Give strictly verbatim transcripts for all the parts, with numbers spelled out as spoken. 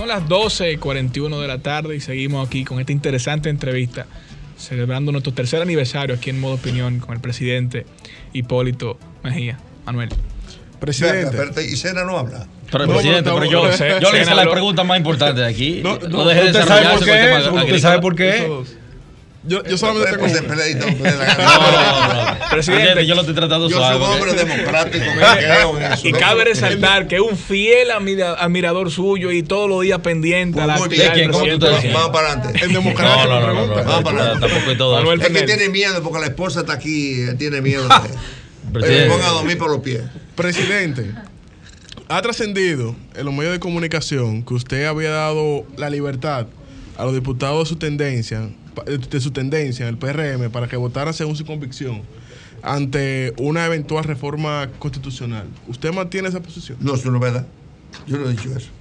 las doce y cuarenta y uno de la tarde y seguimos aquí con esta interesante entrevista, celebrando nuestro tercer aniversario aquí en Modo Opinión con el presidente Hipólito Mejía. Manuel. Presidente. Pero, pero, y Sena no habla. Pero No, presidente, no, no, pero yo, no, yo, yo le hice la pregunta más importante de aquí. No, No, no, deje de ¿usted sabe desarrollarse por qué? con el tema ¿Usted agrícola. sabe por qué? Eso- Yo, yo solamente Pues, tengo. pues, peleadito, no puede la No, gana. no, no. Presidente, Presidente, yo lo estoy tratando Yo soy suave. un porque- hombre democrático, me creo en eso. Y cabe resaltar que es un fiel admira- admirador suyo y todos los días pendiente a la Muy actividad bien. del ¿Quién? ¿Cómo tú presidente. estás Vamos para adelante. En democracia, No, no, no, no, pregunta. no, Vamos para no, adelante. tampoco es todo. Manuel Es que Fernández. tiene miedo porque la esposa está aquí, eh, tiene miedo. de- Me Presidente. ponga a dormir por los pies. Presidente, ha trascendido en los medios de comunicación que usted había dado la libertad a los diputados de su tendencia, de su tendencia en el P R M, para que votaran según su convicción ante una eventual reforma constitucional. ¿Usted mantiene esa posición? No, eso no es verdad. Yo no he dicho eso.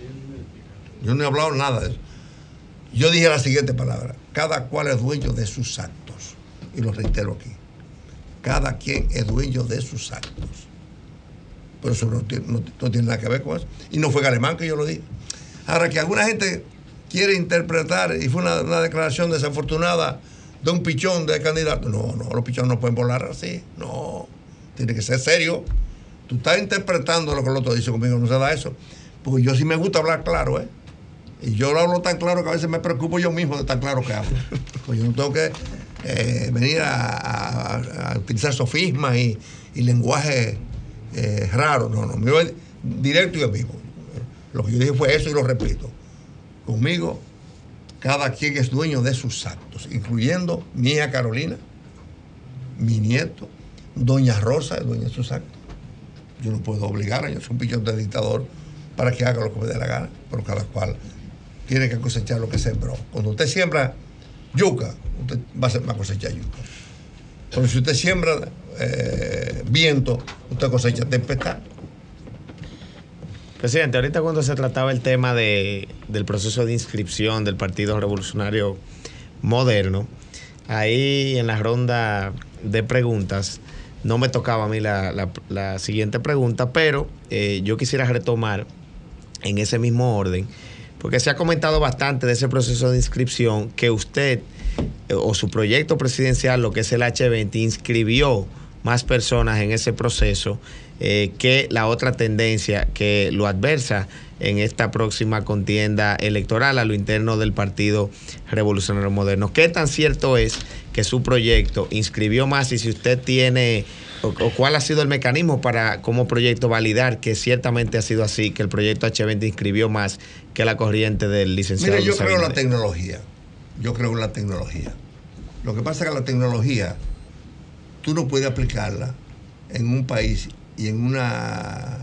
Yo no he hablado nada de eso. Yo dije la siguiente palabra. Cada cual es dueño de sus actos. Y lo reitero aquí. Cada quien es dueño de sus actos. Pero eso no tiene, no, no tiene nada que ver con eso. Y no fue Alemán que yo lo dije. Ahora, que alguna gente quiere interpretar, y fue una, una declaración desafortunada de un pichón de candidato. No, no, los pichones no pueden volar así. No, tiene que ser serio. Tú estás interpretando lo que el otro dice conmigo, no se da eso. Porque yo sí me gusta hablar claro, ¿eh? Y yo lo hablo tan claro que a veces me preocupo yo mismo de tan claro que hablo. Pues yo no tengo que eh, venir a, a, a utilizar sofismas y, y lenguaje eh, raro. No, no, mío es directo y en vivo. Lo que yo dije fue eso y lo repito. Conmigo, cada quien es dueño de sus actos, incluyendo mi hija Carolina, mi nieto, doña Rosa es dueña de sus actos. Yo no puedo obligar a ellos, soy un pichón de dictador para que haga lo que me dé la gana, pero cada cual tiene que cosechar lo que sembró. Cuando usted siembra yuca, usted va a cosechar yuca. Pero si usted siembra eh, viento, usted cosecha tempestad. Presidente, ahorita cuando se trataba el tema de, del proceso de inscripción del Partido Revolucionario Moderno, ahí en la ronda de preguntas, no me tocaba a mí la, la, la siguiente pregunta, pero eh, yo quisiera retomar en ese mismo orden, porque se ha comentado bastante de ese proceso de inscripción, que usted eh, o su proyecto presidencial, lo que es el H veinte, inscribió más personas en ese proceso eh, que la otra tendencia que lo adversa en esta próxima contienda electoral a lo interno del Partido Revolucionario Moderno. ¿Qué tan cierto es que su proyecto inscribió más, y si usted tiene o, o cuál ha sido el mecanismo para como proyecto validar que ciertamente ha sido así, que el proyecto H veinte inscribió más que la corriente del licenciado? Mire, yo Luis creo en la Abinader? tecnología. Yo creo en la tecnología. Lo que pasa es que la tecnología, tú no puedes aplicarla en un país y en una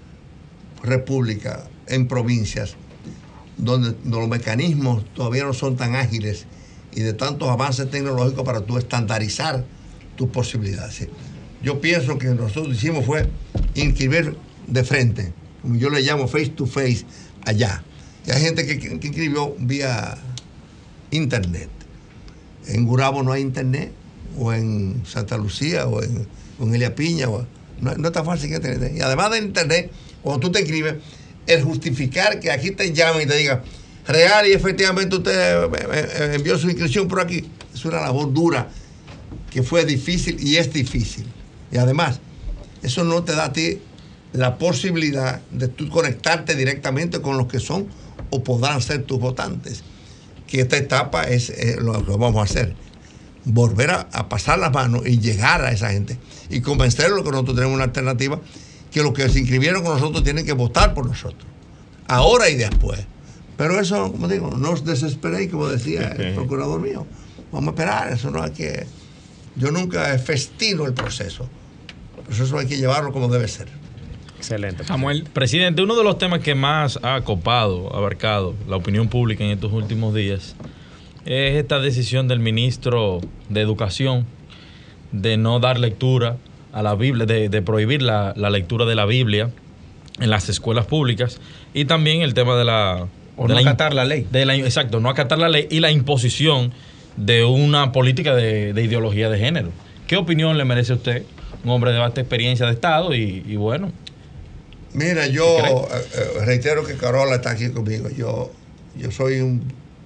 república, en provincias, donde, donde los mecanismos todavía no son tan ágiles y de tantos avances tecnológicos para tú estandarizar tus posibilidades. Yo pienso que nosotros hicimos fue inscribir de frente, como yo le llamo face to face, allá. Y hay gente que, que, que inscribió vía internet. En Gurabo no hay internet, o en Santa Lucía, o en, o en Elia Piña, o, no, no es tan fácil que internet. Y además del internet, cuando tú te inscribes, el justificar que aquí te llamen y te digan, real y efectivamente usted envió su inscripción por aquí, es una labor dura, que fue difícil y es difícil. Y además, eso no te da a ti la posibilidad de tú conectarte directamente con los que son o podrán ser tus votantes. Que esta etapa es eh, lo que vamos a hacer. Volver a, a pasar las manos y llegar a esa gente y convencerlos que nosotros tenemos una alternativa, que los que se inscribieron con nosotros tienen que votar por nosotros, ahora y después. Pero eso, como digo, no os desesperéis, como decía el procurador mío. Vamos a esperar, eso no hay que... Yo nunca festino el proceso. El proceso hay que llevarlo como debe ser. Excelente. Samuel. Presidente, uno de los temas que más ha copado, abarcado la opinión pública en estos últimos días es esta decisión del ministro de Educación de no dar lectura a la Biblia, de, de prohibir la, la lectura de la Biblia en las escuelas públicas, y también el tema de la... O de no la, acatar la ley. De la, exacto, no acatar la ley y la imposición de una política de, de ideología de género. ¿Qué opinión le merece a usted, un hombre de vasta experiencia de Estado y, y bueno? Mira, yo eh, reitero que Carola está aquí conmigo. Yo, yo soy un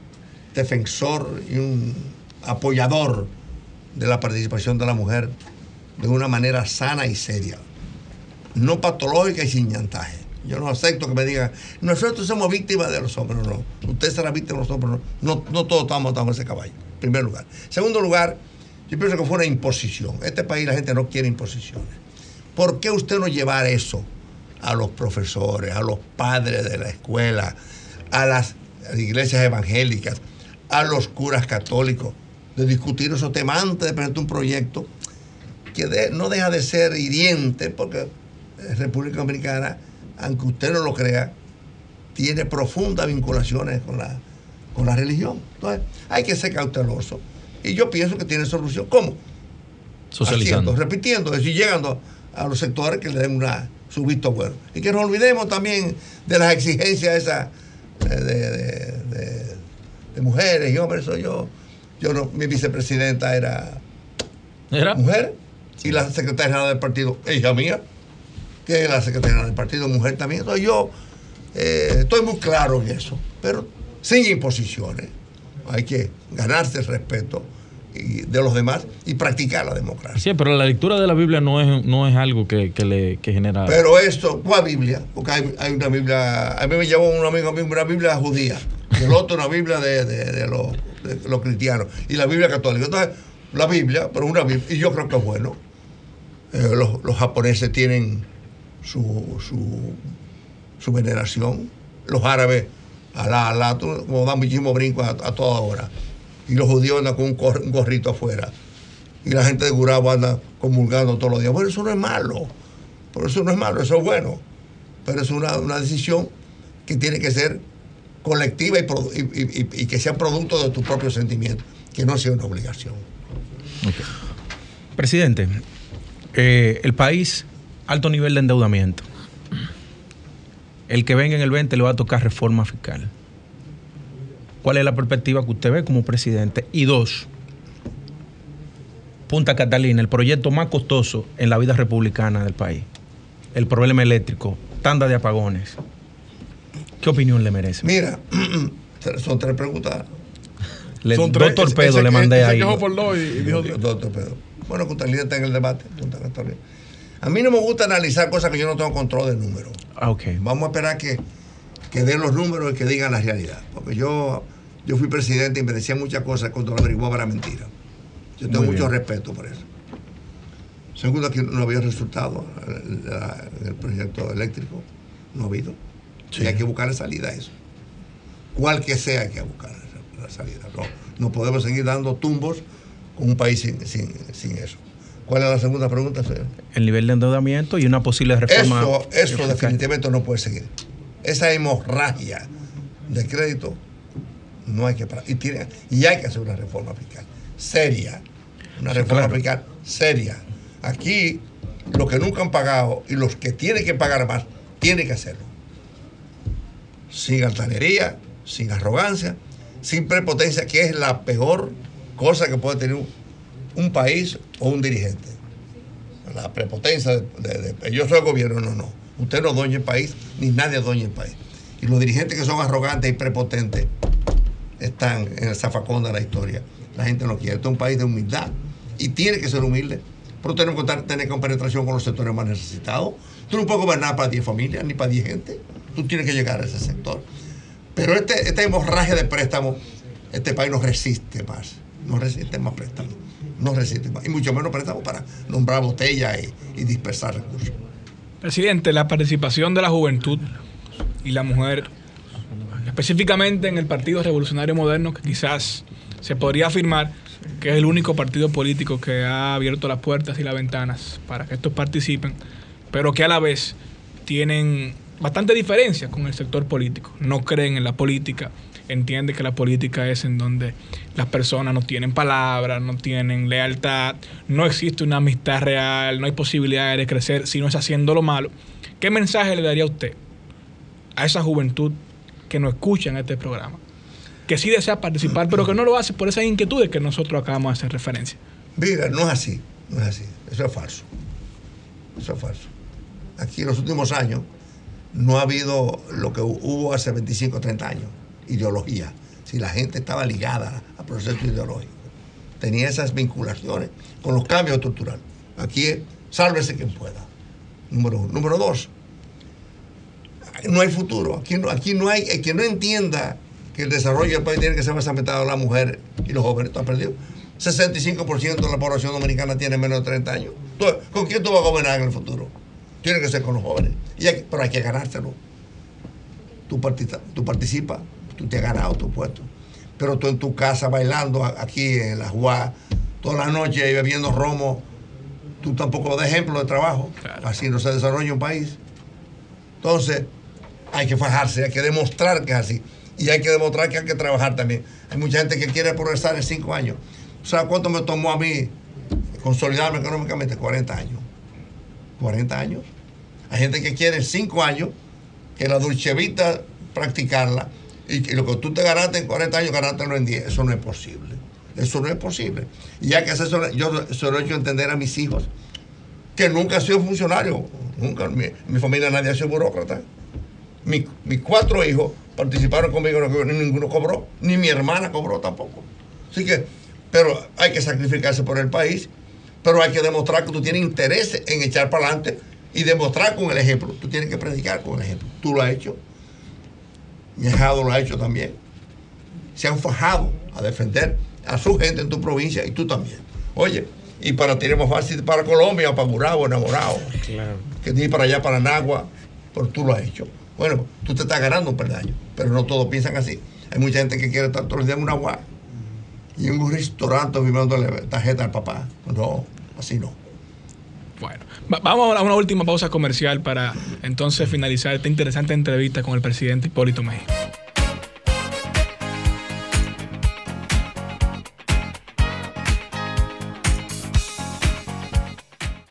defensor y un apoyador de la participación de la mujer de una manera sana y seria, no patológica y sin ñantaje. Yo no acepto que me digan, nosotros somos víctimas de los hombres. No, no. Usted será víctima de los hombres. No, no, no todos estamos montados en ese caballo, en primer lugar. Segundo lugar, yo pienso que fue una imposición. Este país la gente no quiere imposiciones. ¿Por qué usted no llevar eso a los profesores, a los padres de la escuela, a las iglesias evangélicas, a los curas católicos, de discutir esos temas antes de presentar un proyecto que de, no deja de ser hiriente, porque República Dominicana, aunque usted no lo crea, tiene profundas vinculaciones con la, con la religión? Entonces, hay que ser cauteloso. Y yo pienso que tiene solución. ¿Cómo? Socializando. Haciendo, repitiendo, es decir, llegando a los sectores que le den una, su visto bueno. Y que nos olvidemos también de las exigencias esas de, de, de, de mujeres y hombres. Soy yo. Yo no, mi vicepresidenta era, ¿Era? mujer, y la secretaria general del partido, hija mía, que es la secretaria general del partido, mujer también. Entonces yo eh, estoy muy claro en eso, pero sin imposiciones. Hay que ganarse el respeto y, de los demás y practicar la democracia. Sí, pero la lectura de la Biblia no es, no es algo que, que le que genera... Pero esto, ¿cuál Biblia? Porque hay, hay una Biblia, a mí me llevó un amigo mío una Biblia judía, y el otro una Biblia de, de, de, los, de los cristianos, y la Biblia católica. Entonces, la Biblia, pero una Biblia, y yo creo que es bueno. Eh, los, los japoneses tienen su, su, su veneración, los árabes, alá, alá, como dan muchísimo brinco a, a toda hora. Y los judíos andan con un, cor, un gorrito afuera. Y la gente de Gurabo anda comulgando todos los días. Bueno, eso no es malo. Pero eso no es malo, eso es bueno. Pero es una, una decisión que tiene que ser colectiva y, y, y, y que sea producto de tu propio sentimiento, que no sea una obligación. Okay. Presidente, eh, el país, alto nivel de endeudamiento. El que venga en el veinte le va a tocar reforma fiscal. ¿Cuál es la perspectiva que usted ve como presidente? Y dos, Punta Catalina, el proyecto más costoso en la vida republicana del país. El problema eléctrico, tanda de apagones. ¿Qué opinión le merece? Mira, son tres preguntas. Le, son dos tres, torpedos ese, le mandé ese ahí. Por dos y, y dijo dos torpedos. Bueno, Punta Catalina está en el debate. Punta Catalina. A mí no me gusta analizar cosas que yo no tengo control del número. Ah, ok. Vamos a esperar que, que den los números y que digan la realidad. Porque yo, yo fui presidente y me decían muchas cosas cuando lo averiguaba era mentira. Yo tengo Muy mucho bien. respeto por eso. Segundo, que no había resultado en el proyecto eléctrico. No ha habido. Sí. Y hay que buscar salida a eso. Cual que sea, hay que buscar la salida. No, no podemos seguir dando tumbos con un país sin, sin, sin eso. ¿Cuál es la segunda pregunta, señor? El nivel de endeudamiento y una posible reforma. Eso, eso definitivamente no puede seguir. Esa hemorragia de crédito no hay que parar. Y, tiene, y hay que hacer una reforma fiscal seria. Una sí, reforma claro. fiscal seria. Aquí, los que nunca han pagado y los que tienen que pagar más, tienen que hacerlo. Sin altanería, sin arrogancia, sin prepotencia, que es la peor cosa que puede tener un, un país o un dirigente. La prepotencia de, de, de yo soy el gobierno, no, no. Usted no dueña el país, ni nadie dueña el país. Y los dirigentes que son arrogantes y prepotentes están en el zafacón de la historia. La gente no quiere. Este es un país de humildad y tiene que ser humilde. Pero tenemos que tener compenetración con los sectores más necesitados. Tú no puedes gobernar para diez familias ni para diez gente. Tú tienes que llegar a ese sector. Pero este, esta hemorragia de préstamos, este país no resiste más. No resiste más préstamos. No resiste más. Y mucho menos préstamos para nombrar botellas y, y dispersar recursos. Presidente, la participación de la juventud y la mujer, específicamente en el Partido Revolucionario Moderno, que quizás se podría afirmar que es el único partido político que ha abierto las puertas y las ventanas para que estos participen, pero que a la vez tienen bastante diferencia con el sector político. No creen en la política, entienden que la política es en donde las personas no tienen palabra, no tienen lealtad, no existe una amistad real, no hay posibilidad de crecer si no es haciendo lo malo. ¿Qué mensaje le daría a usted a esa juventud que no escucha en este programa, que sí desea participar, pero que no lo hace por esas inquietudes que nosotros acabamos de hacer referencia? Mira, no es así, no es así. Eso es falso. Eso es falso. Aquí en los últimos años no ha habido lo que hubo hace veinticinco o treinta años, ideología. Si la gente estaba ligada al proceso ideológico, tenía esas vinculaciones con los cambios estructurales. Aquí es, sálvese quien pueda. Número uno. Número dos, no hay futuro. Aquí no, aquí no hay, el que no entienda que el desarrollo del país tiene que ser más afectado a la mujer y los jóvenes, está perdido. sesenta y cinco por ciento de la población dominicana tiene menos de treinta años. ¿Tú, ¿Con quién tú vas a gobernar en el futuro? Tiene que ser con los jóvenes. Y hay, pero hay que ganárselo. Tú, participa, tú participas, tú te has ganado tu puesto. Pero tú en tu casa bailando aquí en la Juá, toda la noche y bebiendo romo, tú tampoco das ejemplo de trabajo. Claro. Así no se desarrolla un país. Entonces, hay que fajarse, hay que demostrar que es así. Y hay que demostrar que hay que trabajar también. Hay mucha gente que quiere progresar en cinco años. ¿Sabes cuánto me tomó a mí consolidarme económicamente? cuarenta años. cuarenta años. Hay gente que quiere cinco años, que la dulcevita practicarla, y que lo que tú te ganaste en cuarenta años, ganártelo en diez. Eso no es posible. Eso no es posible. Y hay que hacer eso, yo se lo he hecho entender a mis hijos, que nunca he sido funcionario. Nunca. Mi, mi familia nadie ha sido burócrata. Mi, mis cuatro hijos participaron conmigo, ni ninguno cobró, ni mi hermana cobró tampoco. Así que, pero hay que sacrificarse por el país, pero hay que demostrar que tú tienes interés en echar para adelante y demostrar con el ejemplo. Tú tienes que predicar con el ejemplo. Tú lo has hecho. Mi ahijado lo ha hecho también. Se han fajado a defender a su gente en tu provincia y tú también. Oye, y para ti es más fácil para Colombia, para Gurabo, enamorado. Claro. Que ni para allá, para Nagua, pero tú lo has hecho. Bueno, tú te estás ganando un peldaño, pero no todos piensan así. Hay mucha gente que quiere estar todos los días en una guagua y en un restaurante viviéndole tarjeta al papá. No, así no. Bueno, vamos a una última pausa comercial para entonces finalizar esta interesante entrevista con el presidente Hipólito Mejía.